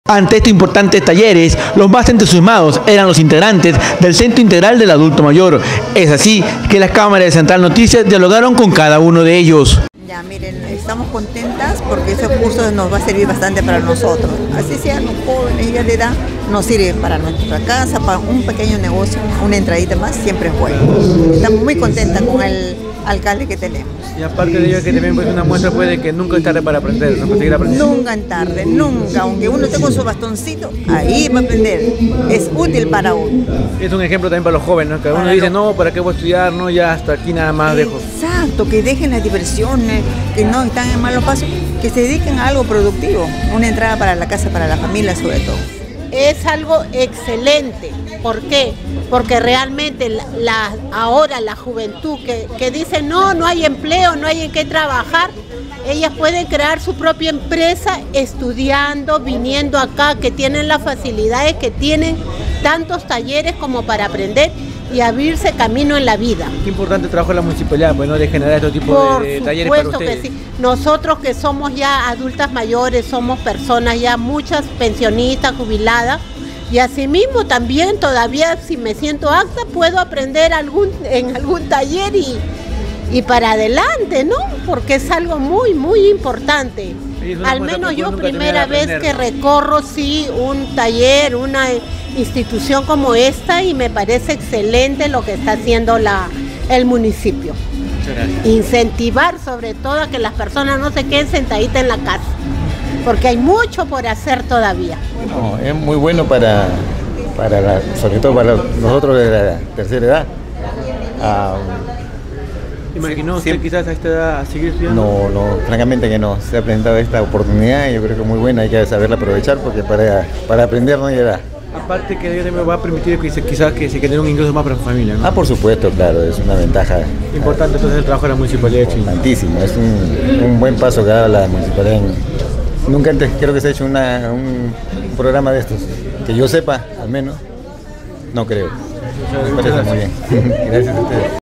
Ante estos importantes talleres, los más entusiasmados eran los integrantes del Centro Integral del Adulto Mayor. Es así que las cámaras de Central Noticias dialogaron con cada uno de ellos. Ya, miren, estamos contentas porque ese curso nos va a servir bastante para nosotros. Así sean los jóvenes ya de edad, nos sirve para nuestra casa, para un pequeño negocio, una entradita más, siempre es bueno. Estamos muy contentas con el alcalde que tenemos. Y aparte de ello, que también pues una muestra puede que nunca es tarde para aprender, ¿no? Para seguir aprendiendo. Nunca es tarde, nunca. Aunque uno tenga su bastoncito, ahí va a aprender. Es útil para uno. Es un ejemplo también para los jóvenes, ¿no? Que uno dice, no, ¿para qué voy a estudiar? No, ya hasta aquí nada más dejo. Exacto, que dejen las diversiones, que no están en malos pasos, que se dediquen a algo productivo. Una entrada para la casa, para la familia sobre todo. Es algo excelente. ¿Por qué? Porque realmente ahora la juventud que dice no hay empleo, no hay en qué trabajar, ellas pueden crear su propia empresa estudiando, viniendo acá, que tienen las facilidades, que tienen tantos talleres como para aprender y abrirse camino en la vida. Qué importante trabajo de la municipalidad, pues, ¿no? De generar este tipo de talleres para ustedes. Por supuesto que sí. Nosotros que somos ya adultas mayores, somos personas ya muchas pensionistas, jubiladas, y asimismo también todavía si me siento apta puedo aprender en algún taller y para adelante, ¿no? Porque es algo muy, muy importante. Al menos yo primera vez que recorro sí un taller, una institución como esta y me parece excelente lo que está haciendo el municipio. Incentivar sobre todo a que las personas no se queden sentaditas en la casa, porque hay mucho por hacer todavía. No, es muy bueno sobre todo para nosotros de la tercera edad. ¿Imaginó usted quizás a esta edad a seguir estudiando? No, francamente que no. Se ha presentado esta oportunidad y yo creo que es muy buena, hay que saberla aprovechar porque para aprender no hay edad. Aparte que me va a permitir que quizás que se genere un ingreso más para su familia, ¿no? Por supuesto, claro, es una ventaja. Importante entonces el trabajo de la municipalidad. Importantísimo, es un buen paso que ha dado la municipalidad. Nunca antes creo que se ha hecho un programa de estos, que yo sepa, al menos, no creo. Me parece muy bien. Gracias a ustedes.